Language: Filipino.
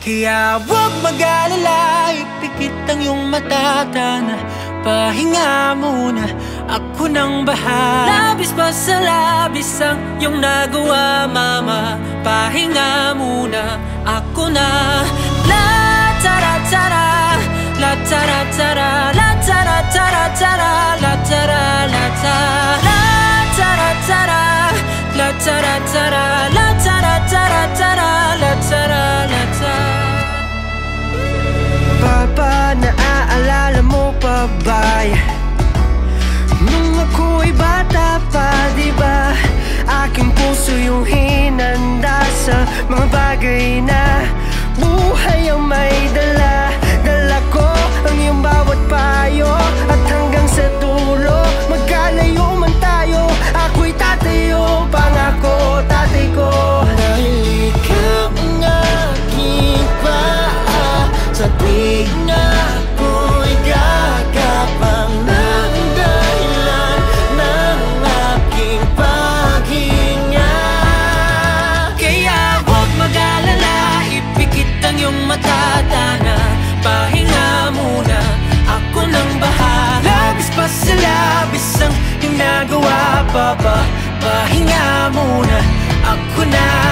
Kaya huwag mag-alala, ipikit ang iyong mata, tana, pahinga muna, ako nang bahala. Labis pa sa labis ang iyong nagawa, mama, pahinga muna, ako na. La tara tara, la tara tara, la tara tara tara, la tara la tara, la tara tara, la tara tara, la tara tara tara, la tara la tara. Papa, naaalala mo pa ba nung ako'y bata pa, diba? Aking puso yung hinanda sa mga bagay na buhay ang may dala. Dala ko ang iyong bawat payo, at hanggang sa dulo, magkalayo man tayo, ako'y tatayo, pangako tatay ko. Dahil ikaw ang aking paa, sa tuwing ako'y gagapang ng dahilan ng aking paghinga. Kaya huwag mag-alala, ipikit ang iyong mata, tana, pahinga muna, ako nang bahala. Labis pa sa labis ang iyong nagawa, papa, pahinga muna, ako na.